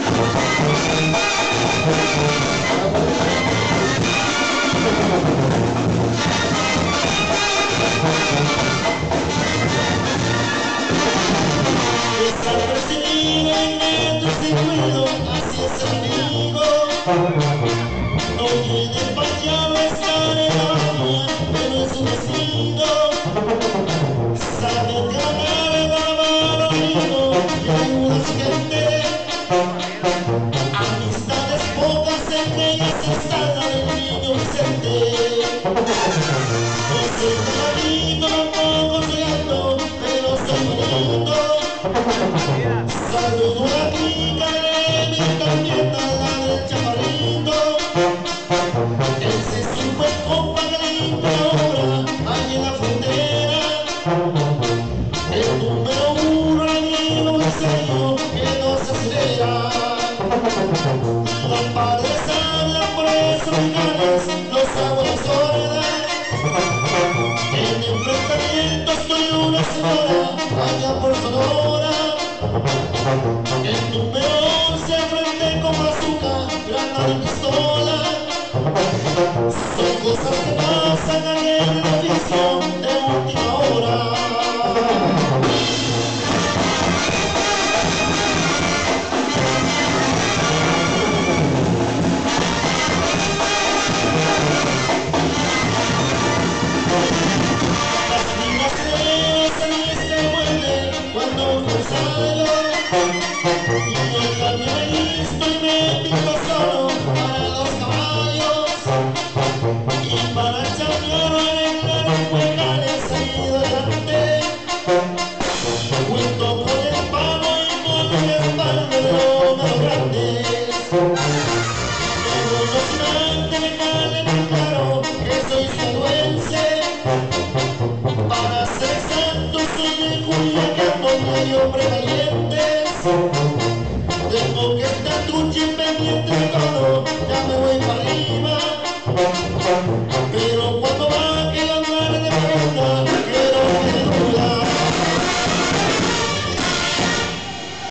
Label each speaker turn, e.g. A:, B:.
A: Desapercibido en el dulce ruido, así es el amigo. No tiene pañal, estar en la bahía, pero es un vecino. Sabe ganar el amado amigo y ayuda a su gente. Amistades pocas, entre ellas está la del niño Vicente. No soy clarito, tampoco soy alto, pero soy bonito. Saludo a la clica de mi camioneta, la del chaparrito. Ese es un buen compa que limpia ahora, ahí en la frontera. El número uno, el amigo en serio, que no se acelera. Las paredes hablan por esos finales, los abuelos sordas. En enfrentamiento estoy una señora, allá por Sonora. El número 11 frente con bazooka, granada y pistola. Son cosas que pasan aquí en el oficio de última hora. Las niñas crecen y se mueren cuando uno sale. Y el cambio me listo y me pico solo para los caballos. Y para chambear en las huecales ahí delante. Junto con el palo y con el espalda de los más grandes. Pero no sin antes dejarle muy claro que soy sinaloense. Para ser exacto soy de Culiacán, donde hay hombres valientes.